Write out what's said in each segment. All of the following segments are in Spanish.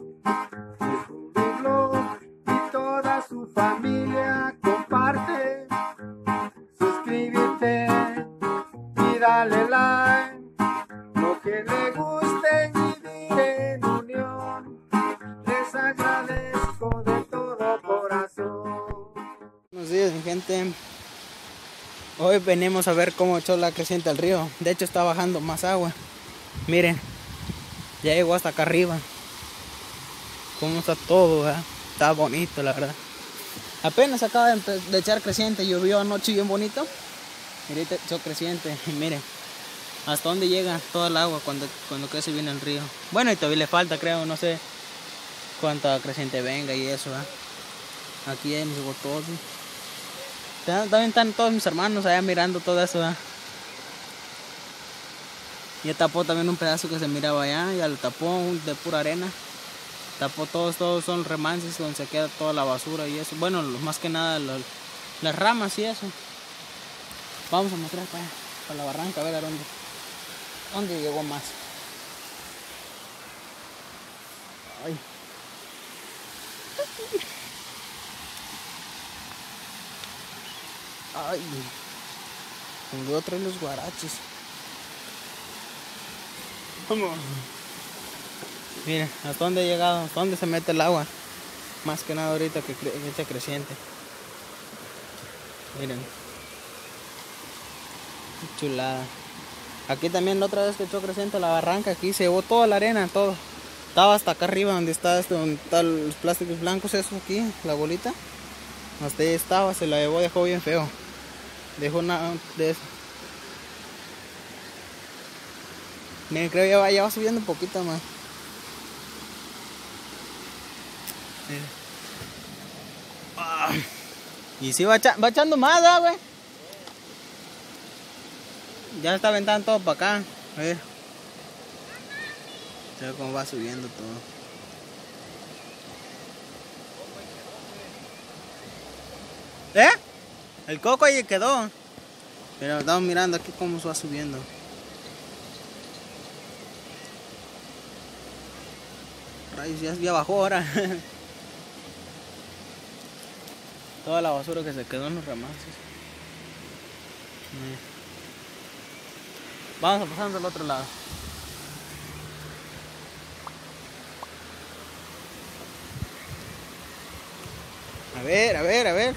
Descúbrelo y toda su familia comparte. Suscríbete y dale like. Lo que le guste y vivir en unión. Les agradezco de todo corazón. Buenos días, mi gente. Hoy venimos a ver cómo echó la creciente al río. De hecho está bajando más agua. Miren, ya llegó hasta acá arriba. Cómo está todo, ¿verdad? Está bonito, la verdad. Apenas acaba de echar creciente. Llovió anoche bien bonito. Y ahorita echó creciente. Y miren, hasta dónde llega toda el agua cuando crece bien el río. Bueno, y todavía le falta, creo, no sé cuánta creciente venga y eso, ¿verdad? Aquí ya nos llegó todo. También están todos mis hermanos allá mirando todo eso, ¿verdad? Ya tapó también un pedazo que se miraba allá, ya lo tapó de pura arena. Tapó todos son remanses donde se queda toda la basura y eso. Bueno, más que nada las ramas y eso. Vamos a mostrar para allá, para la barranca, a ver a dónde llegó más. Ay. Ay, tengo otra de los guaraches. Vamos. Miren, hasta dónde he llegado, hasta dónde se mete el agua. Más que nada ahorita que echa creciente. Miren. Qué chulada. Aquí también la otra vez que echó creciente la barranca, aquí se llevó toda la arena, todo. Estaba hasta acá arriba donde están los plásticos blancos, eso aquí, la bolita. Hasta ahí estaba, se la llevó, dejó bien feo. Dejó una de eso. Miren, creo que ya va subiendo un poquito más. Miren. Y sí va echando más, güey. Ya está aventando todo para acá. A ver. Se ve cómo va subiendo todo. ¿Eh? El coco ahí quedó. Pero estamos mirando aquí cómo se va subiendo. Rayos, ya bajó ahora. Toda la basura que se quedó en los ramas. Vamos a pasar al otro lado. A ver.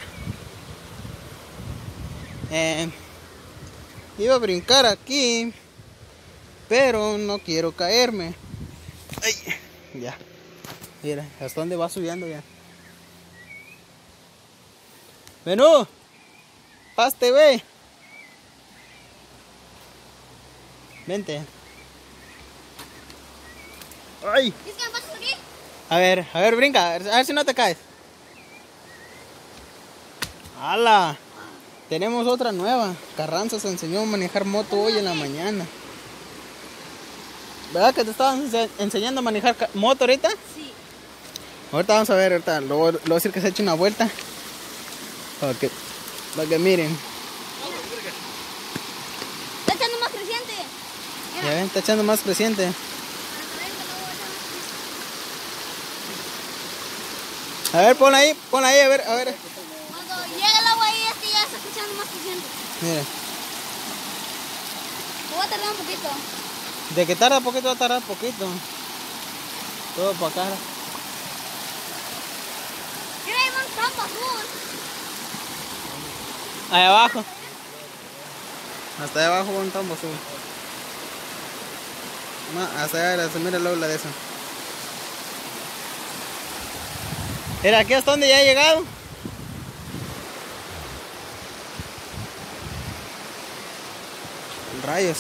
Iba a brincar aquí, pero no quiero caerme. Ay, ya. Mira, hasta dónde va subiendo ya. Menú, paste, ve. Vente. Ay. ¿Es que me pasas aquí? A ver, brinca, a ver si no te caes. ¡Hala! Tenemos otra nueva. Carranza se enseñó a manejar moto hoy en la mañana. ¿Verdad que te estaban enseñando a manejar moto ahorita? Sí. Ahorita vamos a ver, ahorita le voy a decir que se eche una vuelta. Para que miren. Está echando más creciente. Ya ven, está echando más creciente. A ver, ponla ahí, a ver. Cuando llega el agua ahí, ya está echando más creciente. Mira. Me voy a tardar un poquito. De que tarda poquito, va a tardar poquito. Todo para acá. Mira, hay un campo azul. Ahí abajo. Hasta ahí abajo va un tambo azul. Hasta allá se mira la de eso. Mira, aquí hasta donde ya he llegado. Rayos.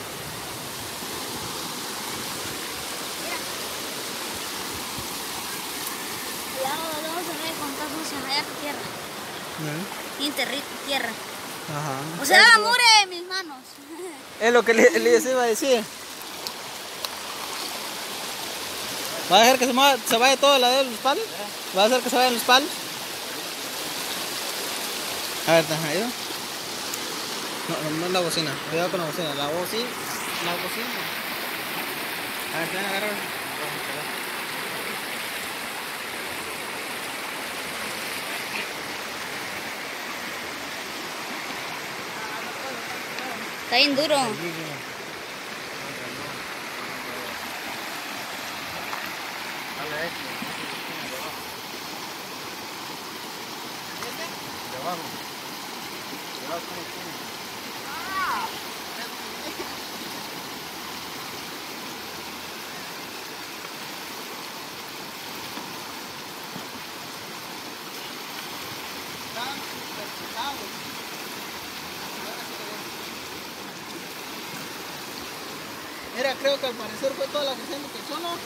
Vamos a ver con todo se vaya a tierra. Tiene tierra. Ajá. O sea, la mure de mis manos. Es lo que les iba a decir. ¿Va a dejar que se vaya toda la de los palos? ¿Va a hacer que se vayan los palos? A ver, ¿está ahí? No es la bocina. Cuidado con la bocina. La bocina. A ver, ¿te van a agarrar? Está bien duro. Mira, creo que al parecer fue toda la creciente que echó, ¿no?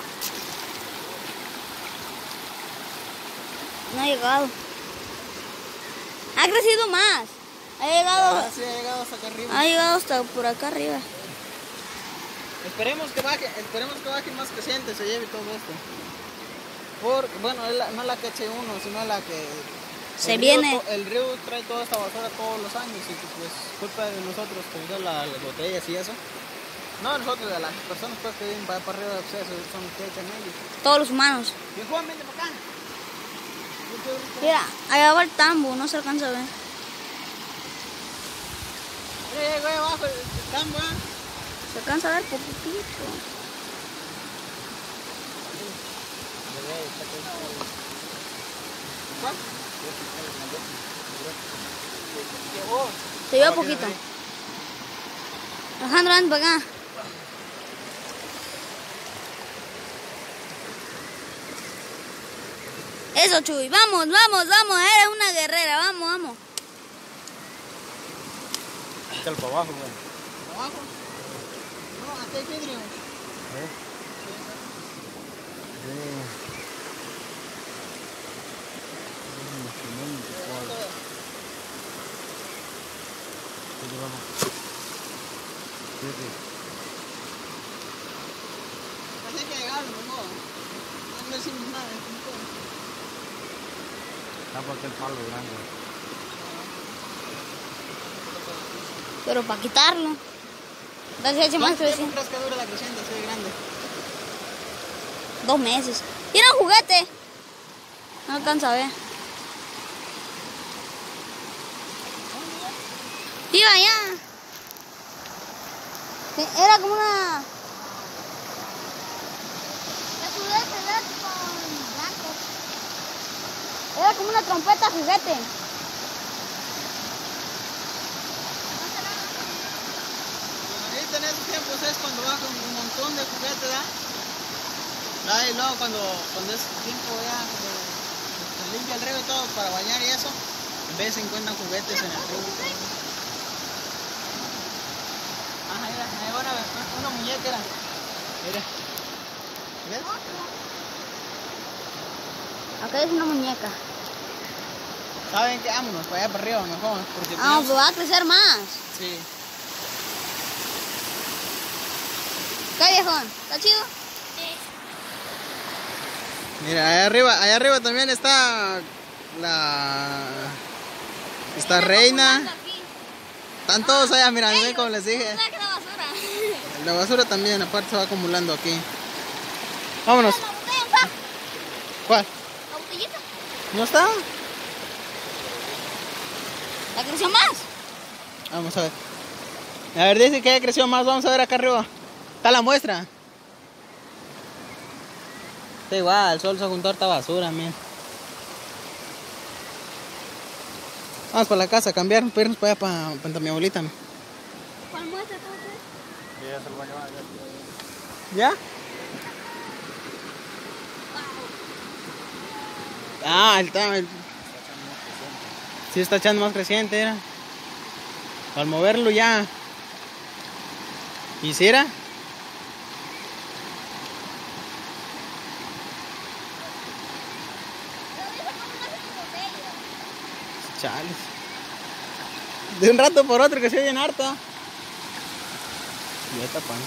No ha llegado. Ha crecido más. Ha llegado. Sí, ha llegado hasta acá arriba. Ha llegado hasta por acá arriba. Esperemos que baje más creciente, se lleve todo esto. Porque, bueno, no la que eche uno, sino la que Se viene. El río trae toda esta basura todos los años y pues culpa de nosotros que usar las botellas y eso. No nosotros, de las personas pues que viven para arriba, pues eso son los que echan ellos. Todos los humanos. Y Juan, vente para acá. Mira, allá va el tambo, no se alcanza a ver. Güey, abajo el tambo, ¿eh? Se alcanza a ver poquitito. ¿Cuál? Se lleva poquito. Alejandro, ven para acá. Eso, Chuy. Vamos, vamos, vamos. Eres una guerrera. Vamos, vamos. Échalo para abajo, güey. ¿Para abajo? No, hasta el vidrio. Parece que llegaron, no decimos nada. Está por aquel palo grande. Pero para quitarlo. Entonces, más ¿Cuánto tiempo crees que dura la creciente así de grande? 2 meses. ¿Tiene un juguete? No alcanza a ver. Iba allá. Era como una... Era como una trompeta juguete. Ahorita en esos tiempos es cuando baja un montón de juguetes, ¿verdad? Y luego cuando es tiempo ya, cuando se limpia el río y todo para bañar y eso, en vez se encuentran juguetes en el río y todo. Ajá, mira, ahí van a ver, una muñeca era. Mira. ¿Ves? Acá es una muñeca. ¿Saben qué? Vámonos para allá para arriba mejor. Porque Ah, pues va a crecer más. Sí. ¿Qué, viejón? ¿Está chido? Mira, allá arriba también está esta reina. Están todos allá, mira, ven como les dije. La basura. La basura también, aparte se va acumulando aquí. Vámonos. ¿La botella está? ¿Cuál? ¿La botellita? ¿No está? ¿La creció más? Vamos a ver. A ver, dice que ya creció más. Vamos a ver acá arriba. Está la muestra. Está igual, el sol se juntó harta basura, man. Vamos para la casa a cambiar, para irnos para allá para mi abuelita. ¿Cuál muestra entonces? Ya se lo va a llevar. ¿Ya? Ah, sí está echando más creciente, era. Al moverlo ya. ¿Y si era? Chales. De un rato por otro que se oyen harto. Ya está pan.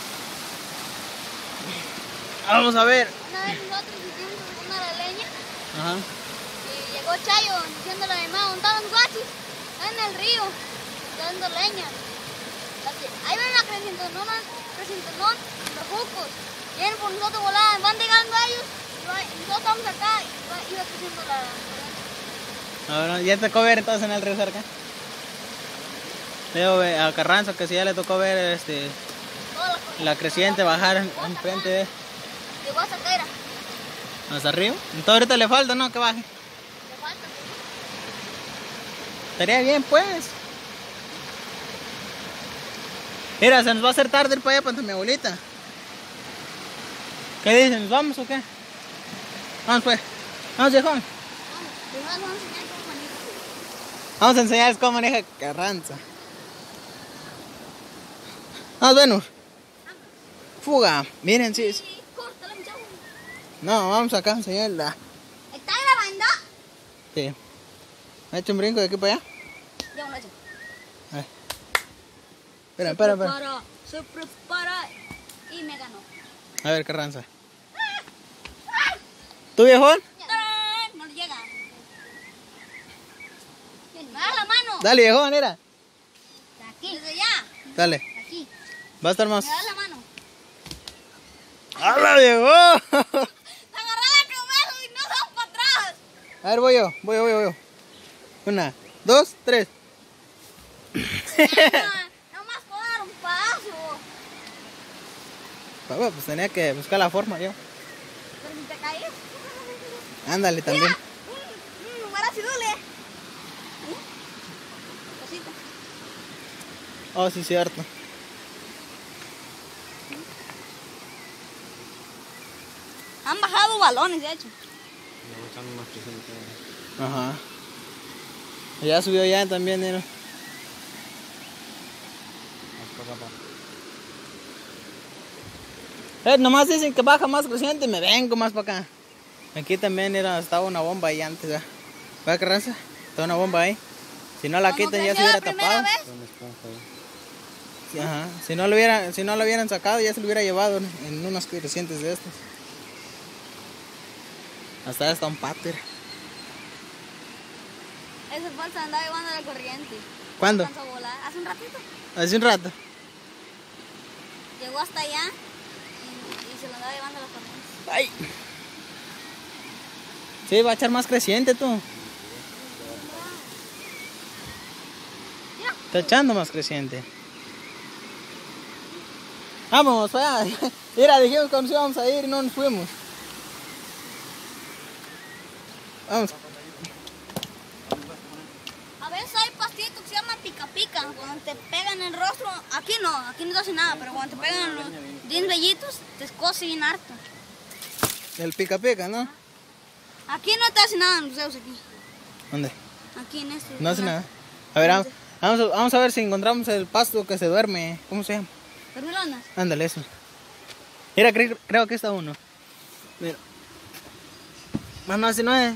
Vamos a ver. Una vez nosotros hicimos una de leña Ajá. y llegó Chayo diciéndole a mi mamá, ¿dónde estaban los guachis? Están en el río, dando leña. Ahí ven una crecentonón, los jucos. Vienen por nosotros volaban, van llegando ellos y nosotros estamos acá y iba creciendo la... Ahora, ya te tocó ver entonces en el río cerca. Veo a Carranza que si ya le tocó ver Toda la corriente. la creciente bajar enfrente de Llegó hasta acá, era. hasta arriba. Entonces ahorita le falta, ¿no? Que baje. Le falta. Estaría bien, pues. Mira, se nos va a hacer tarde ir para allá para mi abuelita. ¿Qué dicen? ¿Nos vamos o qué? Vamos pues. Vamos, viejón. Vamos. Primero nos vamos a enseñar cómo manejar. Vamos a enseñarles cómo maneja Carranza. Vamos, Venus. Fuga. Miren, sí. Sí, córtala, mi chavo. No, vamos acá a enseñarla. ¿Está grabando? Sí. ¿Ha hecho un brinco de aquí para allá? Ya, un hecho. Espera. Se prepara y me ganó. A ver, Carranza. ¿Tú, viejón? ¡Tarán! No le llega. Me da la mano. Dale, viejón, mira. De aquí. Desde allá. Dale. De aquí. Va a estar más. Me da la mano. ¡Hala, viejón! Agarrá la cabeza y no das para atrás. A ver, voy yo. 1, 2, 3. No más puedo dar un paso. Pues tenía que buscar la forma yo. Pero si te caes. Ándale también. Mira. Ahora sí duele. Cosita. Oh, sí, cierto. Han bajado balones, de hecho. Me gustan más presentes. Ajá. Ya subió ya también, mira. Más para acá. Nomás dicen que baja más creciente y me vengo más para acá. Aquí también estaba una bomba ahí antes. ¿Va, Carranza? Está una bomba ahí. Si no la Como quitan ya se creció hubiera la primera tapado. vez. Una esponja ahí. Sí, ajá. Si no lo hubieran sacado ya se lo hubiera llevado en unos crecientes de estos. Hasta allá está un pater. Esa bolsa andaba llevando la corriente. ¿Cuándo? Alcanzó a volar. Hace un ratito. Hace un rato. Llegó hasta allá y se lo andaba llevando la corriente. ¡Ay! Sí, va a echar más creciente tú. Mira. Está echando más creciente. Vamos, allá. Mira, dijimos que nos íbamos a ir y no nos fuimos. Vamos. A veces hay pastillitos que se llaman pica pica. Cuando te pegan en el rostro, aquí no te hace nada. Pero cuando te pegan en los dientes vellitos, te escoce bien harto. El pica pica, ¿no? Aquí no te hace nada en los dedos aquí. ¿Dónde? Aquí en este. No hace nada. A ver, vamos a ver si encontramos el pasto que se duerme. ¿Cómo se llama? ¿Dormilonas? Ándale, eso. Mira, creo que está uno. Mira. No, si no es.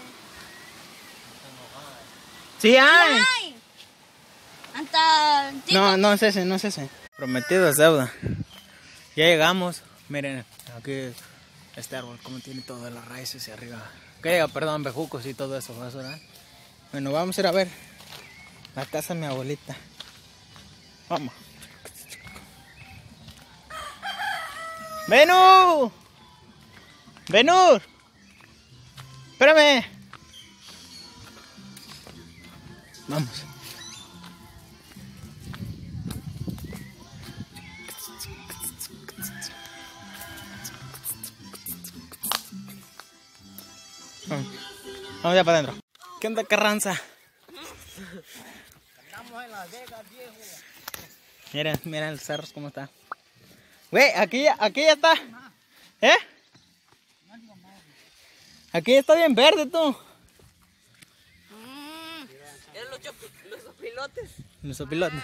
Sí hay. ¡Ay! Hasta... No es ese. Prometido es deuda. Ya llegamos. Miren, aquí este árbol, como tiene todas las raíces hacia arriba. Perdón, bejucos y todo eso, ¿verdad? Bueno, vamos a ir a ver la casa de mi abuelita. Vamos. ¡Venur! ¡Venur! ¡Espérame! Vamos. Vamos ya para adentro. ¿Qué onda, Carranza? Miren el cerro cómo está. Güey, aquí ya está. ¿Eh? Aquí está bien verde, tú. Eran los opilotes. Los opilotes.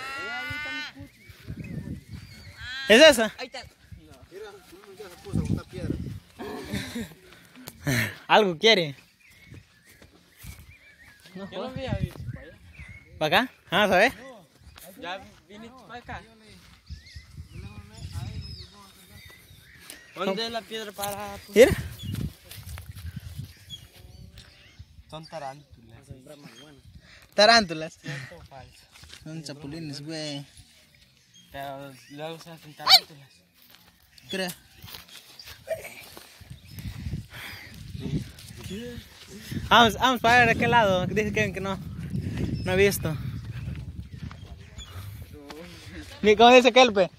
¿Es esa? Ahí está. Ya se puso una piedra. Algo quiere. Yo no había visto para allá. ¿Para acá? Ah, ¿sabes? Ya viniste para acá. ¿Dónde es la piedra para...? Mira. Son tarántulas. Tarántulas. ¿Cierto o falso? Son chapulines, güey. Pero luego se hacen tarántulas. Creo. Vamos para ver a qué lado. Dice que no he visto. Ni como dice Kelpe.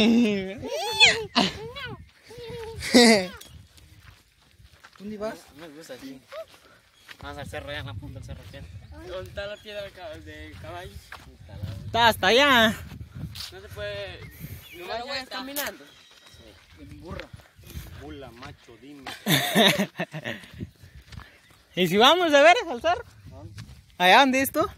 ¿Dónde vas? Me gusta así. Vamos al cerro, ya en la punta del cerro. ¿Dónde está la piedra de caballo? Está hasta allá. No se puede. No me vayas caminando. Mula, macho, dime. ¿Y si vamos de veras al cerro? ¿Allá dónde es tú?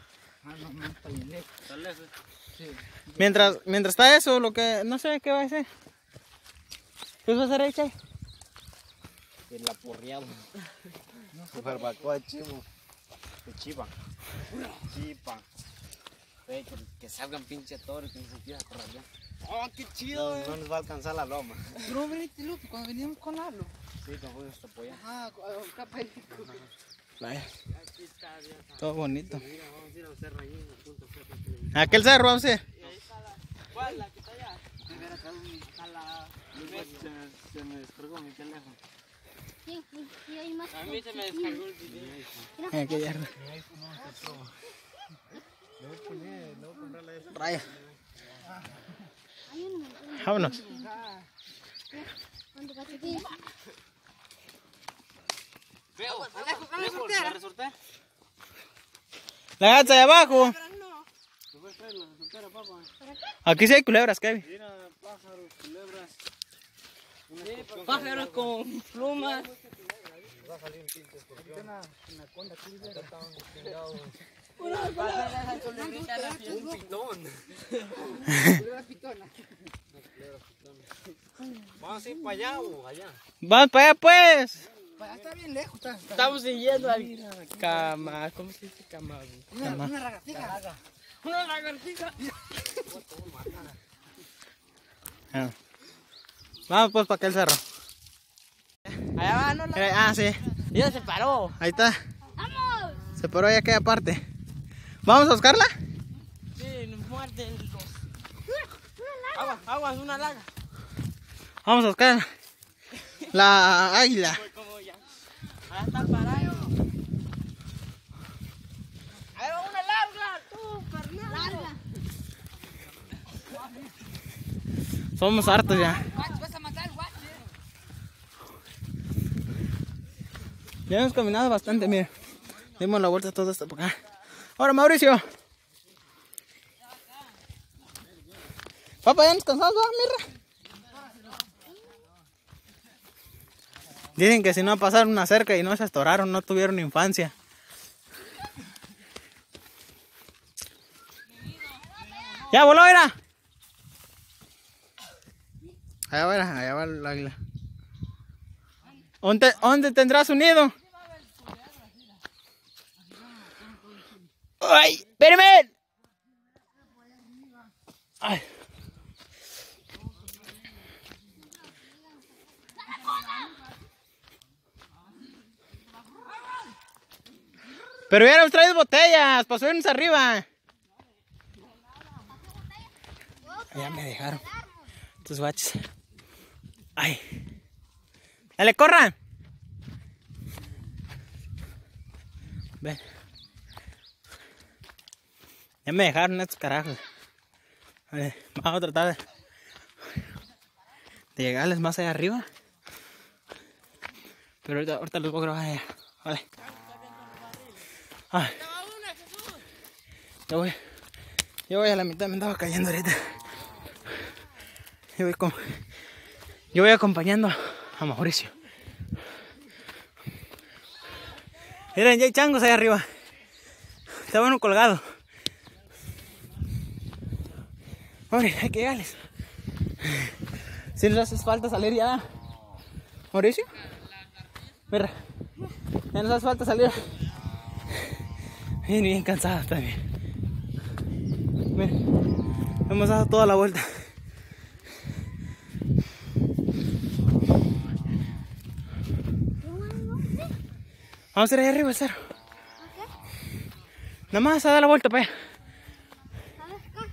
Está lejos. Mientras está eso, lo que... No sé qué va a hacer. ¿Qué vas a hacer ahí, Chay? El aporreado. Barbacoa de chivo. De chiva. Chipa. Que salgan pinche toros que ni siquiera por allá. ¡Oh, qué chido! No nos va a alcanzar la loma. Pero veniste, loco, cuando veníamos con Lalo. Sí, con fuimos hasta apoyar. Ah, vaya. Todo bonito. Mira, vamos a ir al cerro ahí, en la punta del cerro. Aquel cerro, vamos a ir. ¿Cuál? La que está allá. Se me descargó mi teléfono. Sí, y hay más. A mí se me descargó el video. Aquí ya. Raya. Hay un montón. Vámonos. ¿Cuánto calcetines? Veo, lejos, ¿la resorté? La gata de abajo. Aquí sí hay culebras, Kevin. Mira, pájaros, culebras. Pájaros con plumas. Va a salir un pinche escorpión. Una conda aquí, Un pitón. Vamos a ir para allá o allá. Vamos para allá, pues. Está bien lejos, está. Estamos siguiendo al cama. ¿Cómo se dice cama? Una lagartija. Una lagartija. Vamos pues para aquel cerro. Allá va, ¿no? Ah, sí. Ya se paró. Ahí está. ¡Vamos! Se paró ya aquella parte. ¿Vamos a buscarla? Sí, nos muerden los. Agua, es una laga. Vamos a buscar la águila. Como ya. Allá está parado. Ahí va una larga, tú, Fernando. Larga. Somos hartos ya. Vas a matar al guache. Ya hemos caminado bastante, mira. Dimos la vuelta toda esta por acá. Ahora, Mauricio. Papá, ya nos cansamos, mira. Dicen que si no pasaron una cerca y no se atoraron, no tuvieron infancia. Ya voló, mira. Allá va el águila. ¿Dónde tendrá su nido? ¡Ay! ¡Espérame! ¡Ay! Pero hubiéramos traído botellas para subirnos arriba. Ya me dejaron. Estos guaches. ¡Ay! ¡Dale, corran! Ven. Ya me dejaron estos carajos. A ver, vamos a tratar de llegarles más allá arriba. Pero ahorita los voy a grabar allá. Vale. Ay. Yo voy a la mitad, me andaba cayendo ahorita. Yo voy acompañando a Mauricio. Miren, ya hay changos ahí arriba. Está bueno colgado. Hombre, hay que llegarles. Si nos hace falta salir ya. Mauricio. Mira, ya nos hace falta salir. Bien cansados también. Mira, hemos dado toda la vuelta. Vamos a ir ahí arriba al cerro. Nada más a dar la vuelta para allá. ¿Sabes acá?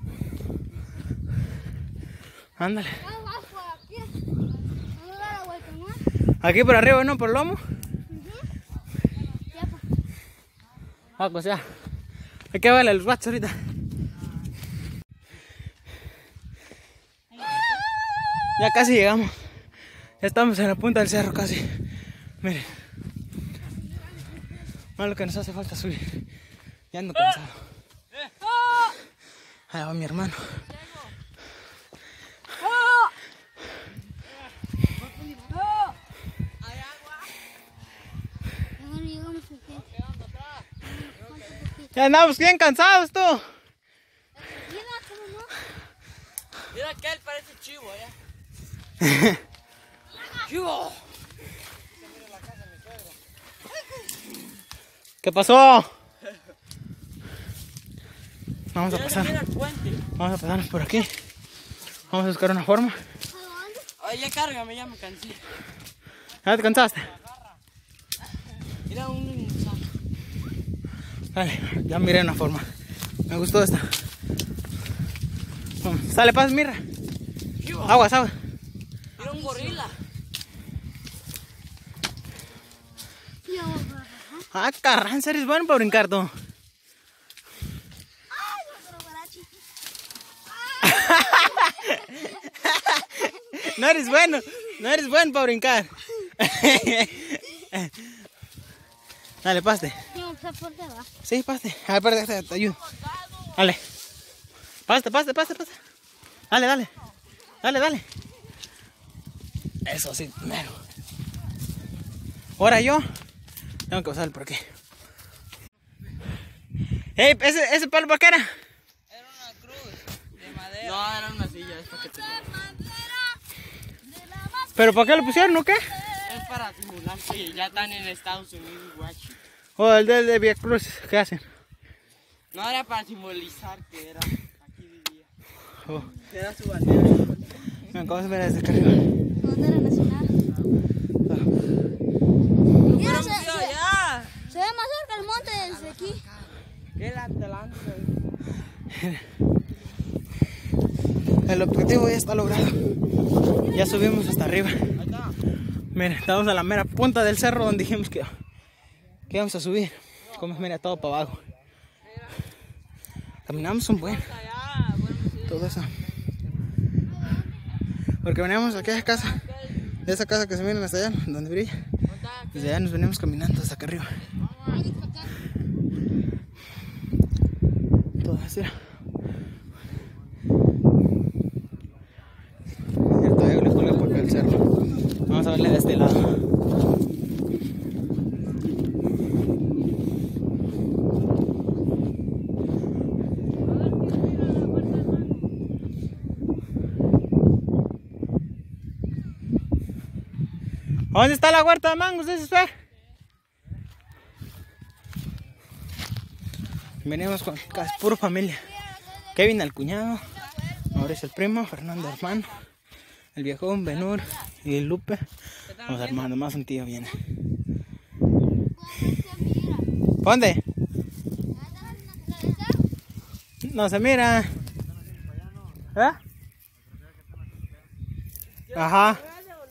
Ándale. Ya vas por aquí. Vamos a dar la vuelta, ¿no? Aquí por arriba, ¿no? Por el lomo. Ya, pues. Ah, pues ya. Hay que verle los guachos ahorita. Ya casi llegamos. Ya estamos en la punta del cerro casi. Miren. Más lo que nos hace falta subir. Ya ando cansado. Ahí va mi hermano. Ya andamos bien cansados tú. Mira que él parece chivo, ¿ya? ¡Chivo! ¿Qué pasó? Vamos a pasar. Mira el puente. Vamos a pasarnos por aquí. Vamos a buscar una forma. Ay, ya cárgame, ya me cansé. ¿Ya te cansaste? Mira un... Dale, ya miré una forma. Me gustó esta. Vamos. Sale, paz, mira. Aguas, agua. Mira un gorila. Ah, carranza, eres bueno para brincar tú. No eres bueno para brincar. Dale, paste. Sí, paste. A ver, te ayudo. Dale. Paste. Dale. Eso sí, mero. Ahora yo tengo que pasar por aquí. Hey, ese palo para qué era? Era una cruz de madera. No, era una silla, es para que te... ¿Pero para qué lo pusieron o qué? Es para simular que ya están en Estados Unidos, guachi. O el de Via Cruz, ¿qué hacen? No era para simbolizar que era. Aquí vivía. Oh. Era su bandera. Me acabo de ver desde acá arriba. Bandera nacional. Mira, ¡Ya! se ve más cerca el monte desde aquí. ¿Qué delante? El objetivo ya está logrado. Ya subimos hasta arriba. Ahí está. Miren, estamos a la mera punta del cerro donde dijimos que íbamos a subir. Como mira, todo para abajo. Caminamos un buen. Todo eso. Porque veníamos aquí a esa casa. De esa casa que se miren hasta allá, donde brilla. Desde allá nos venimos caminando hasta acá arriba. Todo así. Ya todavía le cuelga por acá el cerro. Vamos a verle de este lado. ¿Dónde está la huerta de mangos? ¿Ese es Fer? Venimos con casi pura familia. Kevin el cuñado, Mauricio el primo, Fernando hermano, el viejón, Benur y el Lupe. Los hermanos, más un tío viene. ¿Dónde? No se mira. ¿Eh? Ajá.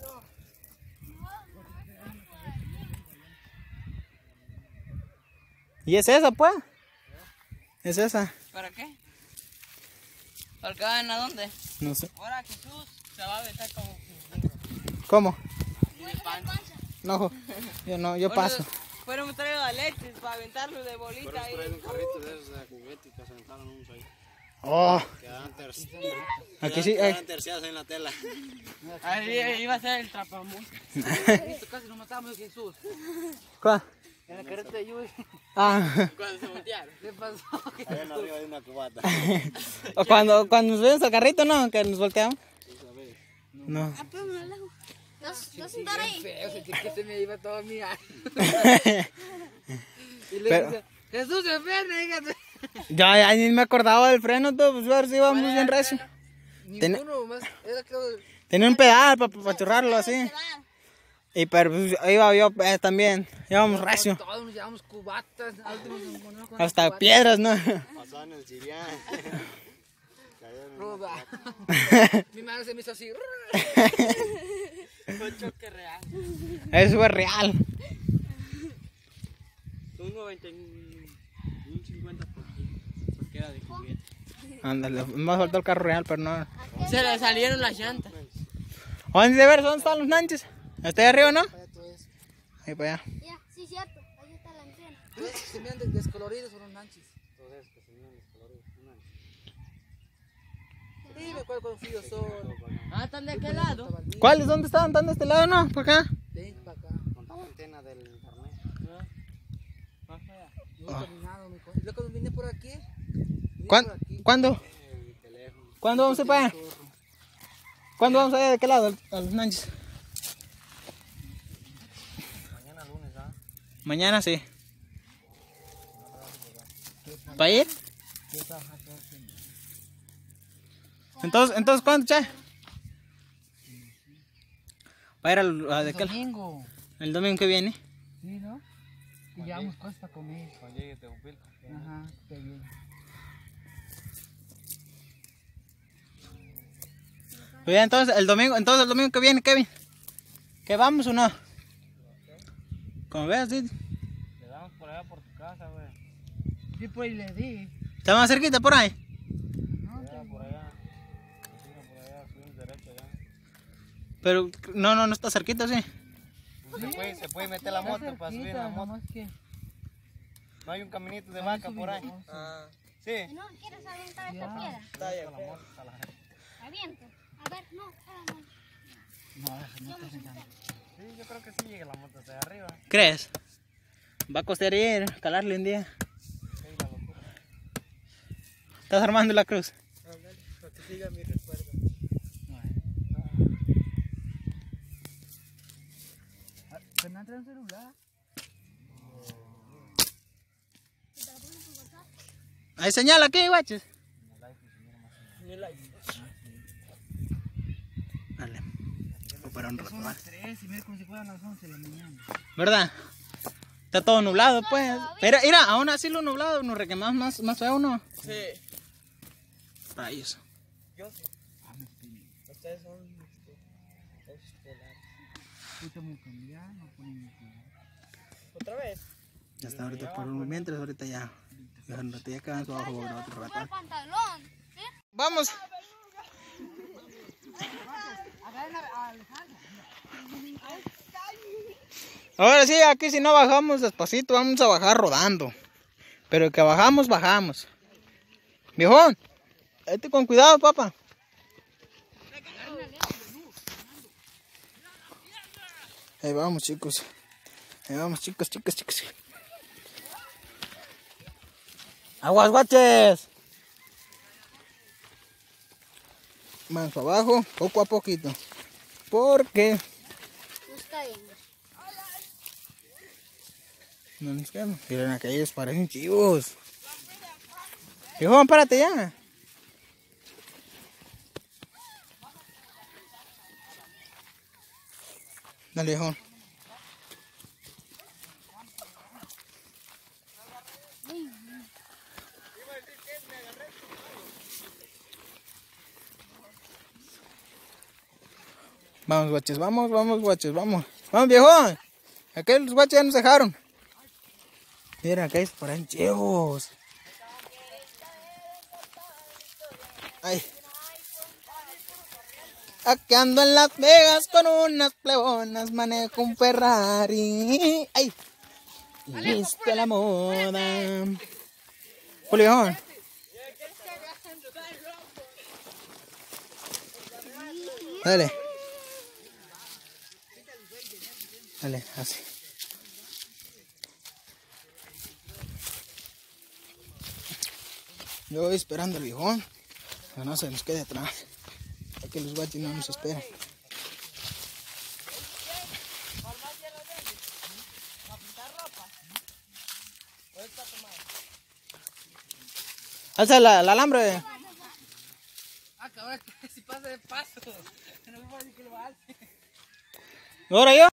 ¿Y es esa, pues? ¿Es esa? ¿Para qué? ¿Para qué van a dónde? No sé. Ahora Jesús se va a aventar como... ¿Cómo? de panza. No, yo no, yo paso. Fueron traído a Alexis para aventarlo de bolita ahí. un carrito de esos de juguete y que sentaron unos ahí. Oh, Quedaban aquí sí. terciados en la tela. Ahí iba a ser el trapamón. Casi nos matamos de Jesús. ¿Cuál? En la carreta de lluvia. Ah. Cuando se voltearon. ¿Qué pasó? Allá arriba de una cubata. O cuando nos vemos al carrito, ¿no? Que nos volteamos. No. ¿No sentar ahí? Que se me iba todo mi año. Y le Pero- dice, Jesús se frena, dígate. Ya ni me acordaba del freno, todo, pues a ver si íbamos bien recio. Ninguno más. Era que... Tenía un pedal para churrarlo así. Y pero pues, iba yo también. Íbamos recio. Todos nos llevamos cubatas. Hasta piedras, ¿no? Pasaban el Sirián. Roba. Mi mano se me hizo así. Fue un choque real. Eso fue real. Un 90, un 50%. Porque era de juguete. Ándale, me faltó el carro real, pero no. Se le salieron las llantas. ¿Dónde ver? ¿Dónde están los nanches? ¿Está ahí arriba, no? Para allá todo eso. Ahí para allá. Ya, sí, cierto. Ahí está la antena. ¿Ves? Se miran descoloridos son los nanchis. Sí, me acuerdo cuando fui yo solo. Ah, ¿están de aquel lado? ¿Cuáles? ¿Dónde están? ¿Están de este lado, no? ¿Por acá? Ven para acá. Con la antena del internet. Más allá. Yo he caminado, mi cosa. Y luego cuando vine por aquí. Vine ¿Cuándo? por aquí. ¿Cuándo? ¿Cuándo vamos a ir para allá? ¿Cuándo vamos a ir de qué lado? A los nanches. Mañana lunes, ¿ah? Mañana sí. ¿Para ir? Entonces ¿cuándo, che? Para ir a de qué lado? Domingo. El domingo que viene. Sí, ¿no? Y llevamos cosas para comer. Cuando llegue Teopilco. Ajá, está bien. Pues ya, entonces el domingo que viene, Kevin. ¿Que vamos o no? Como veas, sí. Le damos por allá por tu casa, güey. Sí, pues le di. ¿Está más cerquita por ahí? No, Por allá. Por allá, subimos derecho allá. Pero no está cerquita, sí. Pues se puede meter la moto para subir en la moto. Que... No hay un caminito de vaca por ahí. Sí. Si no quieres aventar esta piedra, aviento. A ver, no, espérame. No, no está Sí, yo creo que sí llega la moto hasta arriba. ¿Crees? Va a costar ir, calarle un día. Sí, la locura. ¿Estás armando la cruz? para que siga mi recuerdo. Fernando trae un celular. Hay señal aquí, guaches. Dale. Voy para un rato, Son ¿va? las 3 y mira como si fueran las 11 de la mañana. ¿Verdad? Está todo nublado, pues. Mira, aún así lo nublado nos requemamos más feo, ¿no? Sí. Rayos. Yo sí. Ustedes son polares. Ahorita me cambian, no ponen mi color. ¿Otra vez? Ya está ahorita por un mientras, ahorita ya. Ya un rato ya quedan su abajo por otro rato. El pantalón. ¿Sí? Vamos. Ahora sí, aquí si no bajamos despacito, vamos a bajar rodando. Pero que bajamos, bajamos. Viejón, vete con cuidado, papá. Ahí vamos, chicos. Ahí vamos, chicos. Aguas, guaches. Más para abajo, poco a poquito. Porque No está bien. no nos quedamos. Miren, aquellos parecen chivos. Viejón, párate ya. Dale, viejón. Vamos, guaches, vamos, guaches, vamos. Vamos, viejón. Aquellos guaches ya nos dejaron. Mira, aquellos parecen chivos. Ay. Aquí ando en Las Vegas con unas plebonas, manejo un Ferrari. Ay. Listo la moda. Julián. Dale. Dale, así. Yo voy esperando al viejón, que no se nos quede atrás, para que los guachis no nos esperen. Alza el alambre. Ah, cabrón, si pasa de paso. No me puedo decir que lo alce. Ahora yo.